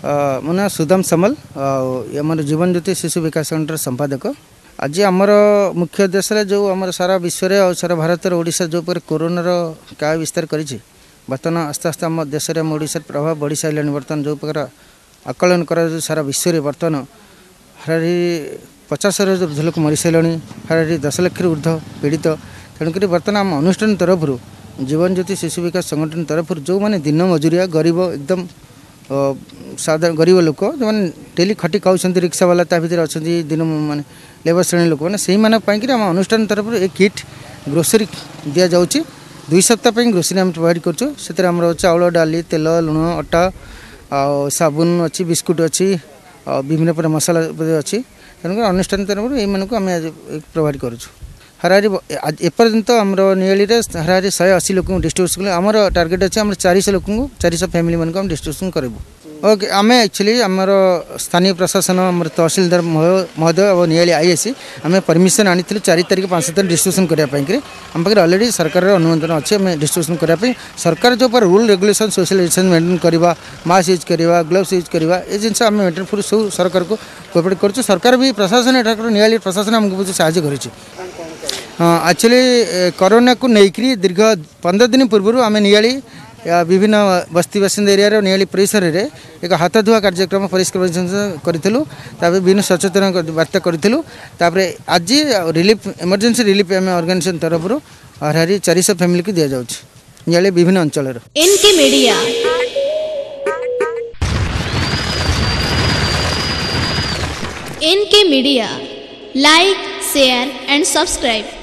मो ना सुदाम समल आमर जीवन ज्योति शिशु विकास सेंटर संपादक। आज आमर मुख्य देश जो आम सारा विश्व और सारा भारत ओडिशा जो पर कोरोनार क्या विस्तार करी बर्तमान आस्ते आस्ते आम देश में ओडिशा प्रभाव बढ़ी सारे बर्तमान जो प्रकार आकलन कर सारा विश्व में बर्तमान हारारी 50,000 लोक मरी सारे हारारी 10 लाख ऊर्ध पीड़ित तेणुक बर्तमान आम अनुष्ठान तरफ जीवन ज्योति शिशु विकास संगठन तरफ जो मैंने दिन मजूरिया गरीब एकदम साधारण गरीब लोक जो मैंने डेली खटी खाऊँ रिक्शा वाला भर अच्छा दिन माने लेबर श्रेणी लोक मैंने से आम अनुष्ठान तरफ एक किट ग्रोसरी दि जाऊँगी 2 सप्ताह ग्रोसरी आम प्रोवाइड कर चाउल डाली तेल लुण अटा साबुन अच्छी बिस्कुट अच्छी विभिन्न प्रकार मसला अच्छी तेणुक अनुष्ठान तरफ ये प्रोवाइड करूँ। हारारी एपर्यंत आमर नियाली हारारी 180 लोक डिस्ट्रीब्यूशन आमर टार्गेट अच्छे 400 लोक 400 फैमिली मान को डिस्ट्रीब्यूशन करूँ। ओके आम एक्चुअली आमर स्थानीय प्रशासन आम तहसीलदार महोदय और नियाली आईएसी आम परमिशन आनी 4 तारीख 5 तारीख डिस्ट्रीब्यूशन करने आम पाखे अलरेडी सरकार अनुमोदन अच्छे आम डिस्ट्रीब्यूशन करने सरकार जो पर rule regulation social distance maintain करवा मास्क यूज करवा ग्लोव्स यूज करवा ये जिन आम मेंटेन पूरी सब सरकार को कोऑपरेट कर सरकार भी प्रशासन एठाकर नियाली प्रशासन आमको बहुत साहाय्य करें। हाँ एक्चुअली कोरोना को लेकर दीर्घ 15 दिन पूर्व आम नियाली विभिन्न बस्ती बासिंदा एरिया नियाली परिसर में एक हाथ धुआ कार्यक्रम परिष्कार करूँ विभिन्न सचेतन वार्ता करूँ आज रिलीफ इमरजेंसी रिलीफ आम ऑर्गेनाइजेशन तरफ हारारी 400 फैमिली को दि जाऊँ नियाली विभिन्न अंचल। NK media like share and subscribe.